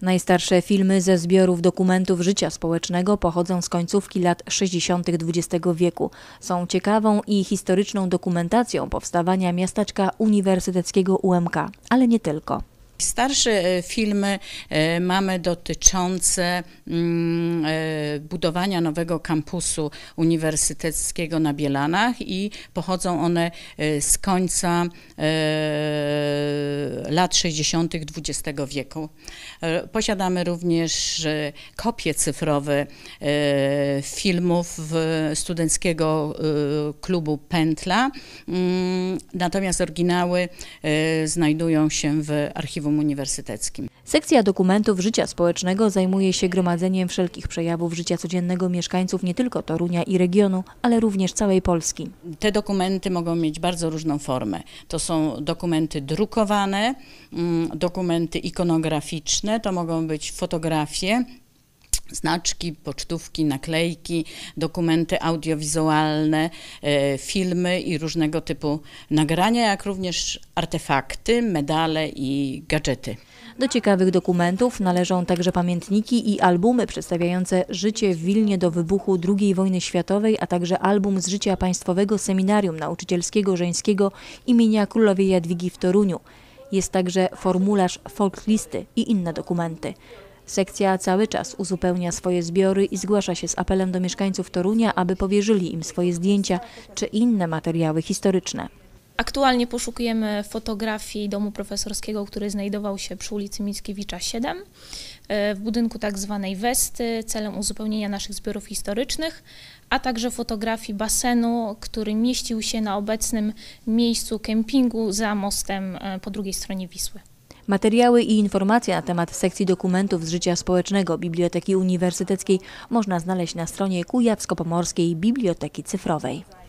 Najstarsze filmy ze zbiorów dokumentów życia społecznego pochodzą z końcówki lat 60. XX wieku. Są ciekawą i historyczną dokumentacją powstawania miasteczka uniwersyteckiego UMK, ale nie tylko. Starsze filmy mamy dotyczące budowania nowego kampusu uniwersyteckiego na Bielanach i pochodzą one z końca lat 60. XX wieku. Posiadamy również kopie cyfrowe filmów studenckiego klubu Pętla, natomiast oryginały znajdują się w archiwum uniwersyteckim. Sekcja dokumentów życia społecznego zajmuje się gromadzeniem wszelkich przejawów życia codziennego mieszkańców nie tylko Torunia i regionu, ale również całej Polski. Te dokumenty mogą mieć bardzo różną formę. To są dokumenty drukowane, dokumenty ikonograficzne, to mogą być fotografie, znaczki, pocztówki, naklejki, dokumenty audiowizualne, filmy i różnego typu nagrania, jak również artefakty, medale i gadżety. Do ciekawych dokumentów należą także pamiętniki i albumy przedstawiające życie w Wilnie do wybuchu II wojny światowej, a także album z życia Państwowego Seminarium Nauczycielskiego Żeńskiego imienia Królowej Jadwigi w Toruniu. Jest także formularz folklisty i inne dokumenty. Sekcja cały czas uzupełnia swoje zbiory i zgłasza się z apelem do mieszkańców Torunia, aby powierzyli im swoje zdjęcia czy inne materiały historyczne. Aktualnie poszukujemy fotografii domu profesorskiego, który znajdował się przy ulicy Mickiewicza 7, w budynku tak zwanej Westy, celem uzupełnienia naszych zbiorów historycznych, a także fotografii basenu, który mieścił się na obecnym miejscu kempingu za mostem po drugiej stronie Wisły. Materiały i informacje na temat sekcji dokumentów z życia społecznego Biblioteki Uniwersyteckiej można znaleźć na stronie Kujawsko-Pomorskiej Biblioteki Cyfrowej.